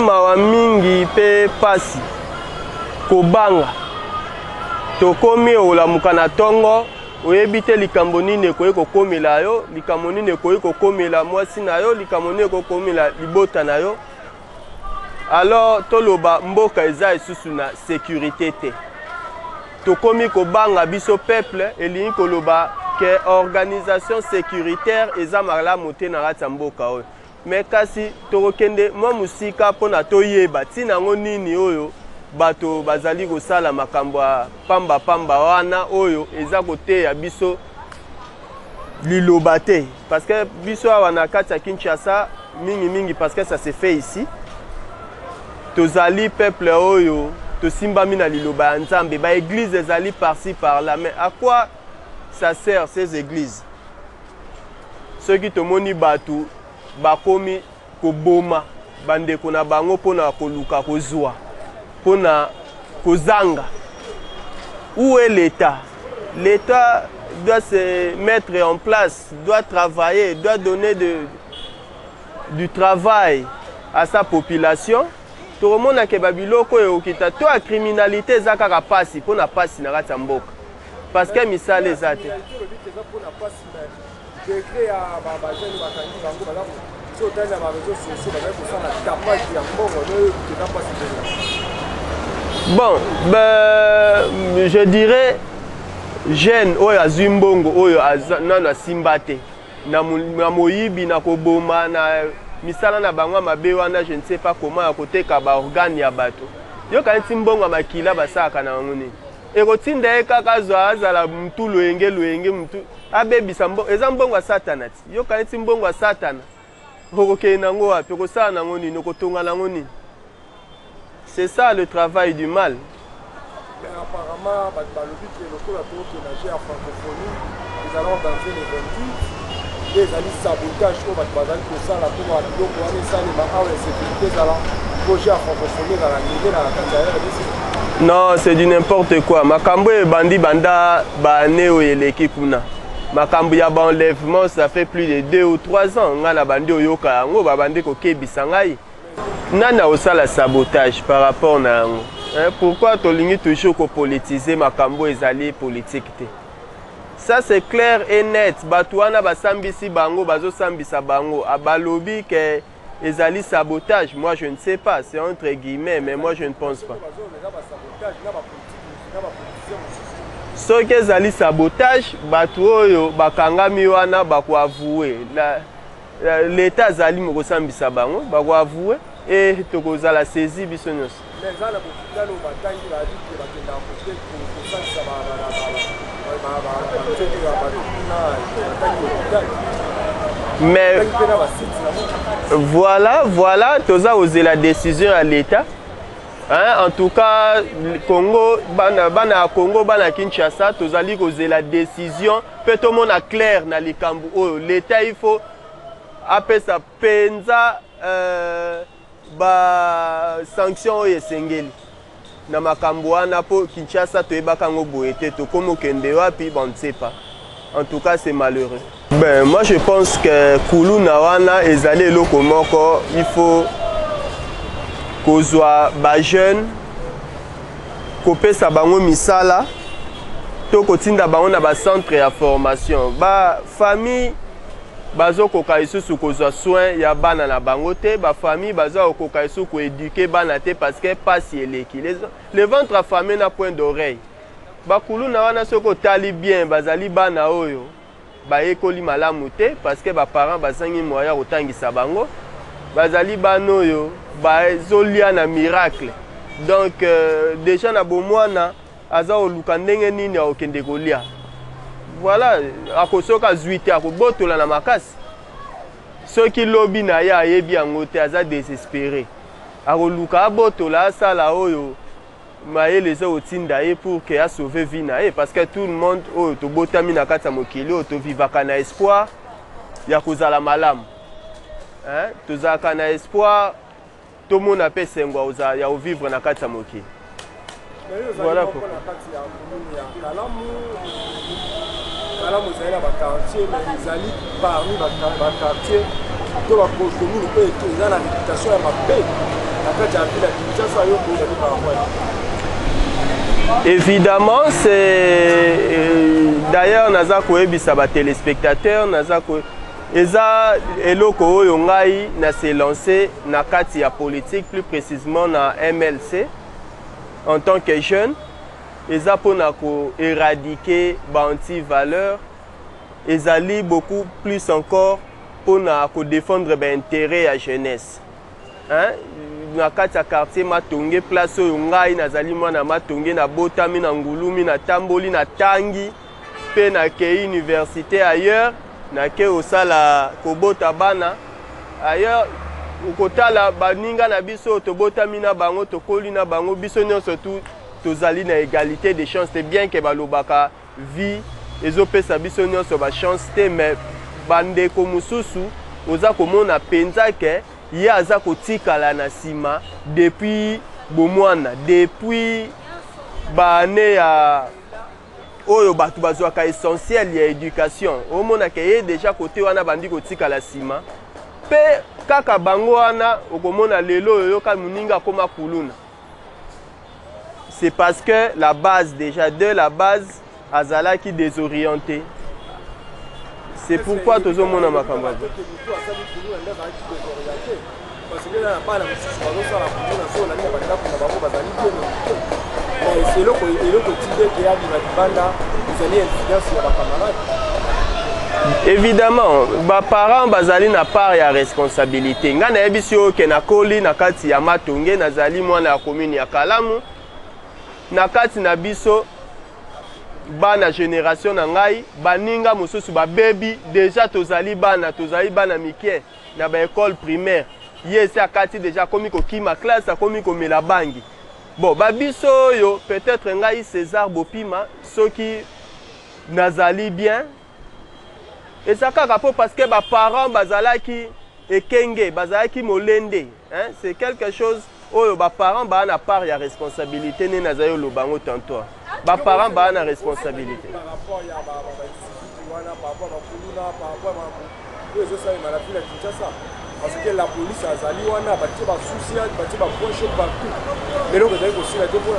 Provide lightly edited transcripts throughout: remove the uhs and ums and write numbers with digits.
mawa mingi pe pasi kobanga tokomi olamuka na tongo oyebi te likambo nini ekoki kokomela yo, likambo nini ekoki kokomela mwasi na yo, likambo nini ekoki kokomela libota na yo. Alors toloba mboka eza lisusu na sécurité te. Tokomi kobanga biso peuple elingi koloba ke organisation sécuritaire eza malamu te na kati ya mboka oyo. Mais kasi tokokende mwa musika mpona toyeba ntina yango nini oyo bato bazali kosala makambo ya pamba wana oyo eza koteya biso liloba te. Parce que biso awa na kati ya Kinshasa mingi parce que ça se fait ici. Tozali peuple oyo tosimbami na liloba ya Nzambe, ba église ezali par-ci par-là. Mais à quoi ça sert ces églises? Ceux qui tomoni batu bakomi koboma bandeko na bango pona koluka kozwa pona kozanga. Où est l'État? L'État doit se mettre en place, doit travailler, doit donner du travail à sa population. Tout le monde a ke babiloko okita to a criminalité za kaka pasi pona pasi na kati ya mboka. Parce que misala ezate. Bon, ben, je dirais jeune oyo azwi mbongo oyo nano asimbate na moyibi na koboma na misala na bango mabe wana, je ne sais pas comment à côté ka ba organe ya bato. Yo kanti mbongo makila basaka na bango nini. Ekotinda ye kaka zwa azala mtu loyenge mtu abebisa mbongo eza mbongo satana ti. Yo kanti mbongo satana. Okoke nango wapi okosala nango nini okotonga nango nini. C'est ça le travail du mal. Mais apparemment, le local a trop nager à francophonie, nous allons danser les 28, les alliés sabotage au Bazali pour ça, la tour à l'eau pour aller ça, les marins, les sécurités, à la projet à francophonie, à la niveau, à la candidature. Non, c'est du n'importe quoi. Makambo et bandi banda baneo et l'équipe na. Makambo ya ba enlèvement, ça fait plus de 2 ou 3 ans. On a la bandi oyoka, on va bandi ko kebisangai. Nana osala sabotage par rapport na yango. Pourquoi tolingi toujours ko politiser makambo ezali politique te? Ça c'est clair et net. Batouana basambisi bango bazo sambisa bango abalobi que ezali sabotage. Moi je ne sais pas, c'est entre guillemets, mais moi je ne pense pas. Ce que ezali sabotage, batu oyo bakangami wana bako avouer. L'État zali moko sambisa bango bako avouer. Et tokoza la saisie bisonyos. Mais voilà, toza osé la décision à l'État. Hein, en tout cas, Congo, bana Congo, bana Kinshasa, tozali osé la décision. Peut tout le monde a clair na likambu. Oh, l'État il faut appeler ça penza. Ba sanction esengeli na makambo wana po Kinshasa toyebaka ngo boyete to komo kende wapi bon ne sait pas. En tout cas c'est malheureux. Ben moi je pense que kulu na wana ezali eloko moko il faut kozwa ba jeune kopesa bango misala to kotinda bango na ba centre ya formation ba famille bazo koka isusu kozwa soin ya bana na bango te, ba famille bazo koka isusu ko éduquer bana te parce que passe eleki. Le ventre affamé na point d'oreille. Ba kulu na wana soko tali bien bazali bana oyo ba ekoli malamu te parce que ba parents bazangi moya kotangisa bango. Bazali bana oyo ba zolia na miracle. Donc déjà na bomwana aza oluka ndenge nini okende kolia. Voilà, à kosoka zuite à kobotola na makasi. Ceux qui lobby na ya yebi angote aza désespéré. A koluka botola sala oyo maye les otinda e pour que a sauver vie na e parce que tout le monde oyo to botami na kata mokili oyo to vivaka na espoir ya kozala malamu. Hein? Tozaka na espoir tout le monde a pe sengwa oza ya vivre na kata mokili. Voilà pourquoi. Là, vous avez un quartier, mais ils allaient parmi les quartiers, tout la commune, ils ont la réputation à ma paix. Évidemment, c'est d'ailleurs naza koyebisa ba téléspectateurs naza ko eza eloko oyo ngai na se lancer na kati ya politique, plus précisément na MLC en tant que jeune. Eza pona ko éradiquer ba anti-valeurs, ezali beaucoup plus encore pona ko défendre ba intérêt à jeunesse. Hein? Na kati ya quartier Matonge, place oyo ngai nazali mwana Matonge na botami na ngulumi na tamboli na tangi pe na ke université ailleurs na ke osala kobota bana ailleurs ukotala baninga na biso tobotami na bango tokoli na bango biso nyonso tozali na égalité de chance. C'est bien que balobaka vie ezopesa biso nyonso ba chance te, mais bandeko mususu oza komona penza ke ye aza kotikala na sima depuis bomwana, depuis baane ya oyo batu bazwaka essentiel ya éducation. Omona ke ye déjà côté wana bandi kotikala sima pe kaka bango wana okomona lelo oyo ka muninga koma kuluna. C'est parce que la base déjà de la base azala qui désorienté. C'est pourquoi tozomona makambo. Parce que là pas la évidemment, ba parents bazali na part ya responsabilité. Nga na yebisi o ke na koli na kati ya Matonge nazali mwana ya commune ya Kalamu. Na kati na biso bana génération na ngai baninga mosusu ba baby déjà tozali bana mikie na ba école primaire. Yesi akati déjà komi ko kima classe akomi ko mela bangi. Bon ba biso yo peut-être ngai César Bopima soki nazali bien. Et ça kaka po parce que ba parents bazalaki ekenge bazalaki molende, hein, c'est quelque chose oyo ba parents ba na part ya responsabilité ne nazayo lo bango tantôt. Ba parents ba na responsabilité. Par rapport ya ba par rapport à kuluna par rapport à les autres ça la Kinshasa parce que la police azali wana ba ti ba souci ba ti ba poche partout. Mais donc vous avez aussi la dépôt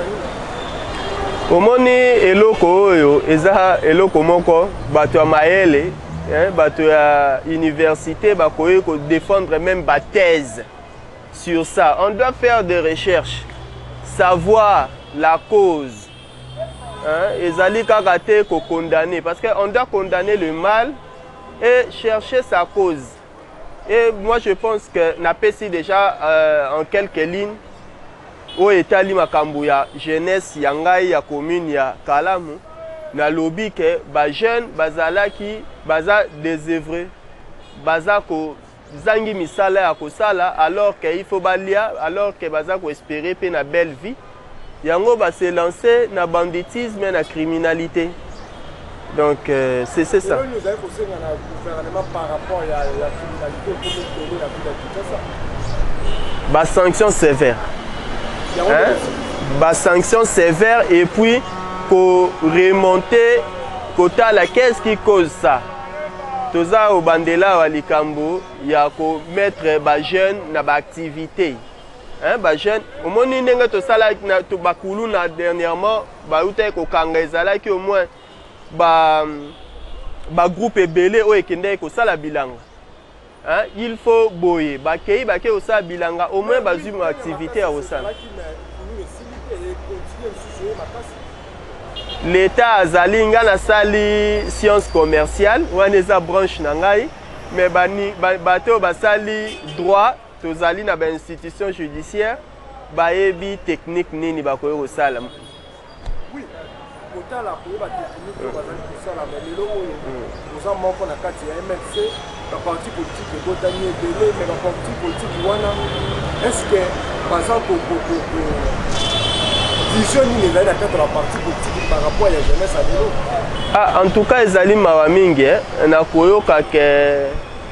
na omoni eloko oyo eza eloko moko bato ya maele, hein, bato ya université bakoye ko défendre même ba thèse sur ça. On doit faire des recherches, savoir la cause. Hein, ezali kaka te ko condamner parce que on doit condamner le mal et chercher sa cause. Et moi je pense que na pesi déjà en quelques lignes au etali makambo ya jeunesse ya ngai ya commune ya Kalamu na lobby ke ba jeune bazalaki baza désœuvré baza ko zangi misala ya kosala alors que il faut balia alors que baza ko espérer pe na belle vie yango ba se lancer na banditisme et na criminalité. Donc c'est ça. Nous avons aussi un gouvernement par rapport à la criminalité pour la ville. Bah sanction sévère. Hein? Bah sanction sévère et puis pour remonter kota la qu'est-ce qui cause ça? Toza au bandela wa likambo ya ko mettre ba jeune na ba activité. Hein ba jeune au moni ndenge to sala na to bakulu na dernièrement ba uta ko kanga ezala ki au moins ba groupe ebele o ekende ko sala bilanga. Hein il faut boyer ba kei ba ke o sala bilanga au moins ba zuma activité à osala. L'État azali nga na sali science commerciale wana eza branche na ngai mais bato basali droit tozali na ba institution judiciaire bayebi technique nini bakoyo kosala. Oui, kotala ko ba technique bazali kosala mais lelo oyo oza moko na kati ya MLC ba parti politique ebotani ebele mais ba parti politique wana est-ce que baza ko vision ni ezali na kati la parti politique par rapport à la jeunesse à lelo? Ah, en tout cas ezali mawa mingi na koyoka ke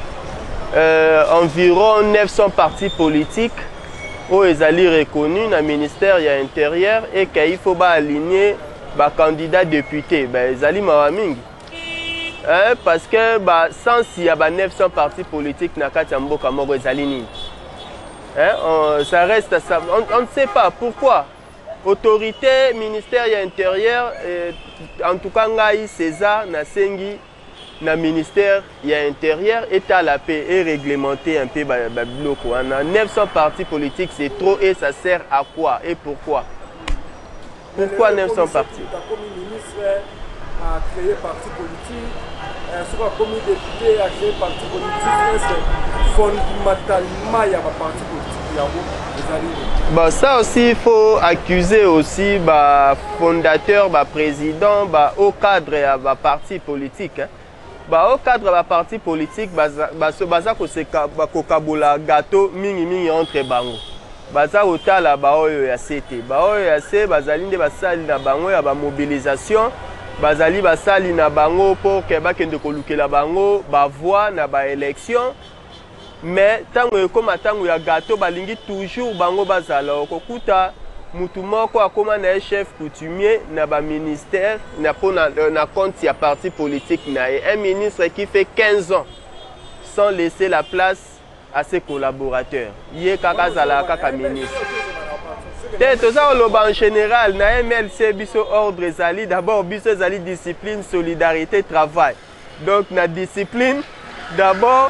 environ 900 partis politiques où ils allaient reconnus dans le ministère de l'Intérieur et qu'il faut aligner les candidats députés. Ils allaient mawaming. Parce que sans s'il y a 900 partis politiques, ils allaient Hein, ça reste à ça. On ne sait pas pourquoi. Autorité, ministère de l'Intérieur, en tout cas, Ngaï, César, Nasengi, na ministère de l'Intérieur, État la paix et réglementer un peu le bloc. On a 900 partis politiques, c'est trop et ça sert à quoi et pourquoi? Pourquoi 900 partis? Comme ministre a créé parti politique, soit comme député a créé parti politique, c'est fondamentalement il y a un parti politique. Bah, ça aussi, il faut accuser aussi bah, fondateur, bah, président, bah, au cadre de parti politique. Hein. Bah, au cadre de parti politique, baza kokabula gâteau mingi entre bango. Baza otala ba oyo ya CT. Ba oyo ya C bazali nde basali na bango ya ba mobilisation. Bazali basali na bango pour que bakende kolukela bango ba voix na ba élection. Mais tango ekoma tango ya gâteau balingi toujours bango bazala okokuta mutu moko akoma na chef coutumier na ba ministère na compte ya parti politique na un ministre qui fait 15 ans sans laisser la place à ses collaborateurs. Yé kaka zala kaka ministre. Toza oloba en général na MLC biso ordre ezali d'abord biso ezali discipline, solidarité, travail. Donc na discipline d'abord,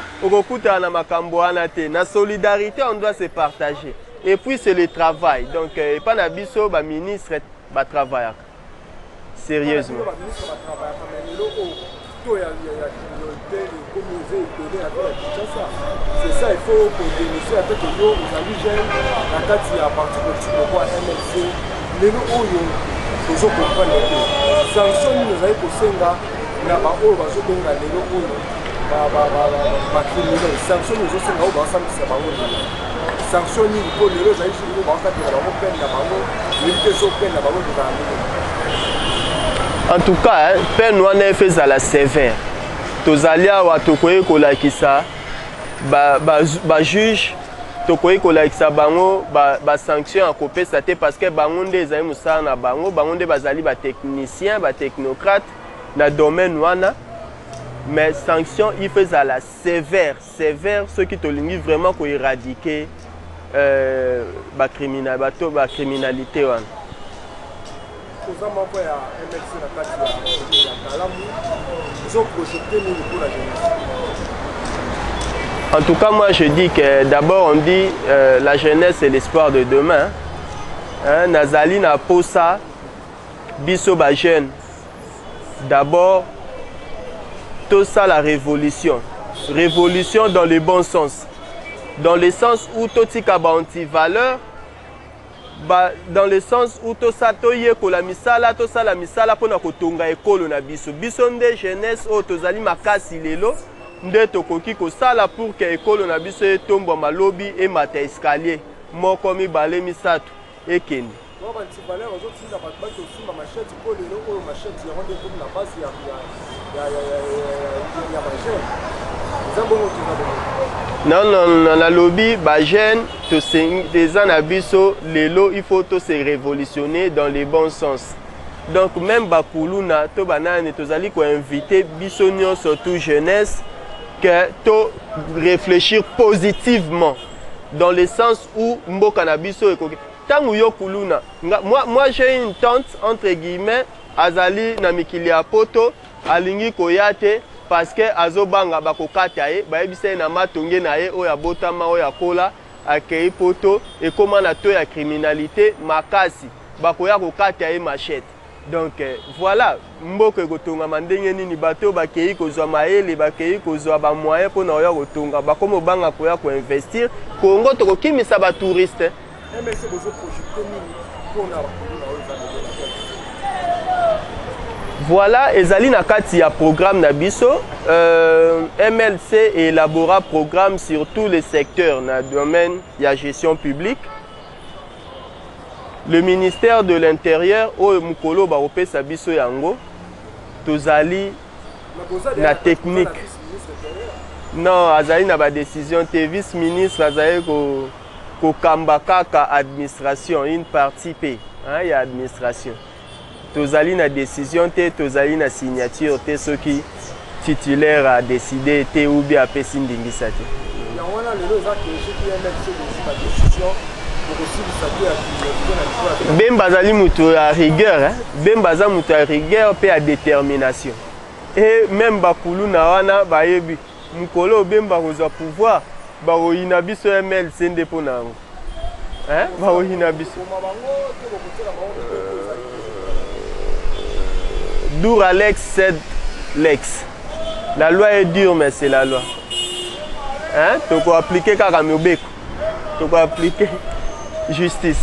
la solidarité, on doit se partager. Et puis, c'est le travail. Donc, pas na biso, ba ministre va travailler. Sérieusement. C'est ça, il faut dénoncer avec le nous avons jeunes, la carte à partir de MLC, les nous toujours comprendre que sanction nous avons pour Senga, n'a pas au bas de sanction nous aussi là bas ça va sanction ni pour les gens ici nous bas ça de la peine na bango limiter so peine na bango en tout cas peine wana fait à la sévère tozalia wa tokoye kolakisa ba juge tokoye kolakisa bango ba sanction à couper ça parce que bango nde ezali musala na bango nde bazali ba technicien ba technocrate na domaine wana. Mais sanction, il fait à la sévère, ceux qui te lingent vraiment pour éradiquer la criminalité. En tout cas, moi je dis que d'abord on dit la jeunesse c'est l'espoir de demain. Hein, Nazali na posa, biso ba jeune. D'abord, tout ça la révolution. Révolution dans le bon sens. Dans le sens où tout ça est anti-valeur. Dans le sens où tout ça la misala pour na kotonga ekolo na biso. Biso nde jeunesse o tozali makasi lelo nde tokoki ko sala pour que ekolo na biso etomba malobi et mata escalier. Moko mibale misato ekende. Non, la lobby, des anabiso, l'élo, il faut tout se révolutionner dans le bon sens. Donc même Bakuluna, to banane, to zali ko inviter bisonnion surtout jeunesse que to réfléchir positivement dans le sens où mboka na biso ekoki. Tangu yo kuluna, moi j'ai une tante entre guillemets azali na mikili ya poto alingi koyate parce que azobanga bakokata ye bayebisa na matonge na ye oya botama oya kola akei poto et comment na to ya criminalité makasi bakoya kokata ye machette. Donc voilà mboka ekotonga mandenge nini bato bakei kozwa maele bakei kozwa ba moyen pour na oya kotonga bakomo banga koya ko investir Kongo tokokimisa ba touriste. Voilà, ezali na kati ya programme na biso. MLC élabora programme sur tous les secteurs dans le domaine de la gestion publique. Le ministère de l'Intérieur, au Mukolo Baropesa biso yango, tozali na technique. Non, azali na ba décision te vice-ministre azali ko kambakaka administration, une partie P, hein, il y a administration. Tozali na décision te, tozali na signature te, ceux qui titulaire a décidé te ou bien apesi ndingisa te. Yango na lelo eza ke soki MLC ezi ba décision bokosilisa te ya Bemba azali moto ya rigueur, Bemba aza moto ya rigueur pe ya détermination. Et même bakulu na wana bayebi mukolo Bemba kozwa pouvoir bakoyina biso MLC nde mpo na yango. Bakoyina biso. Dur Alex cède Lex. La loi est dure, mais c'est la loi. Tu peux appliquer Karamobeko. Tu peux appliquer justice.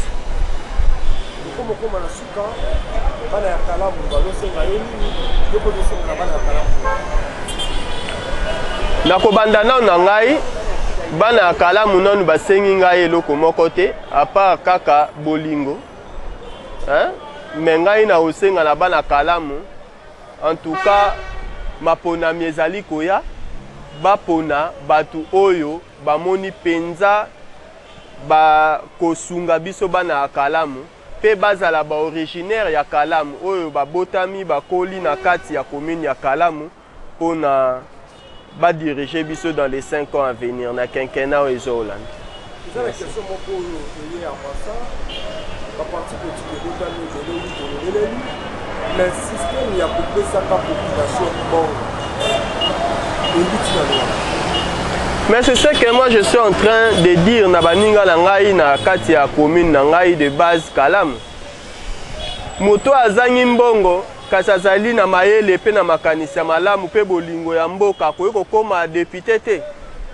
Nakobanda na ngai bana kalamu nanu basengi ngai eloko moko te à part kaka bolingo. Mais ngai na osenga na bana kalamu. En tout cas, mapona miezali koya bapona batu oyo bamoni penza ba kosunga biso bana kalamu pe bazala ba originaire ya kalamu oyo babotami bakoli na kati ya commune ya kalamu pona ba diriger biso dans les 5 ans à venir na quinquennat ezo Hollande. C'est la question moko oyo eye en passant ba parti politique botami de l'élu mais système ya kopesa ka population bon. Mais c'est ce que moi je suis en train de dire na baninga na ngai na kati ya commune na ngai de base Kalamu. Moto azangi mbongo kasi azali na mayele pe na makanisi ya malamu pe bolingo ya mboka koyi kokoma député te.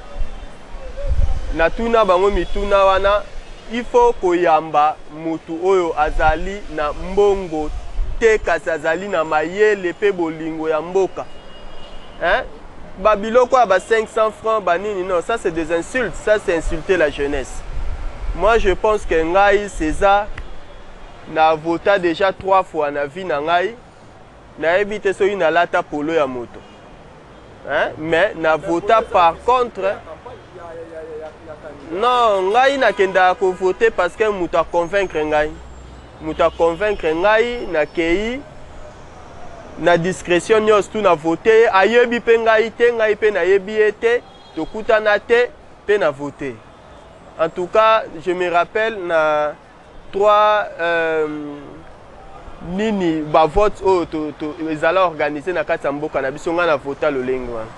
Na tuna bango mituna wana il faut koyamba motu oyo azali na mbongo te kasi azali na mayele pe bolingo ya mboka. Babiloko à 500 francs, banini, non, ça c'est des insultes, ça c'est insulter la jeunesse. Moi je pense que Ngai César n'a voté déjà 3 fois na vie na Ngai, n'a évité so une lata polo ya moto. Mais n'a voté par contre. Non, Ngai n'a kenda ko voter parce que mouta convaincre Ngai. Mouta convaincre Ngai na kei. Na discrétion nyos tout na voté ayebi pe ngai te ngai pe na yebi ete tokutana te pe na voté. En tout cas, je me rappelle na 3 nini ba vote o to ezala organiser na kati ya mboka na biso nga na vota lolengo wana.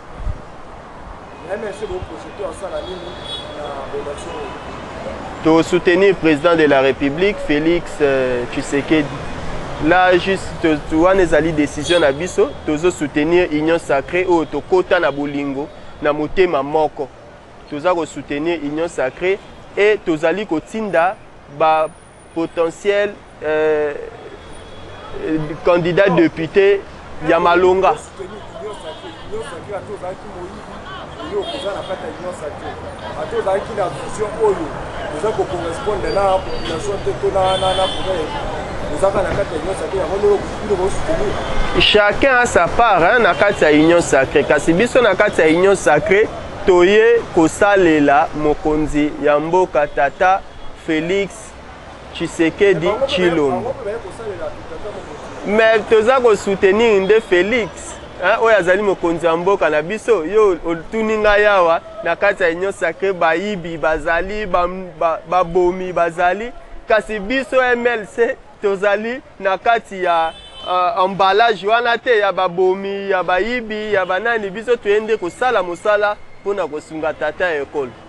To soutenir le président de la République Félix Tshisekedi. Là, juste, tu vois, les alliés décision à biso, tu soutenir l'Union sacrée ou tu kota na bolingo, na motema moko. Tu soutenir l'Union sacrée et tu alliés kotinda ba potentiel candidat député Yamalonga. Chacun a sa part na kati ya union sacrée. Kasi biso na kati ya union sacrée toye kosalela mokonzi ya mboka tata Félix Tshisekedi Tshilombo. Mais toza ko soutenir nde Félix oyo azali mokonzi ya mboka na biso yo otuninga yawa na kati ya union sacrée bayibi bazali babomi bazali kasi biso MLC tozali na kati ya emballage wana te ya babomi ya bayibi ya banani biso toyende kosala mosala mpona kosunga tata ya ekolo.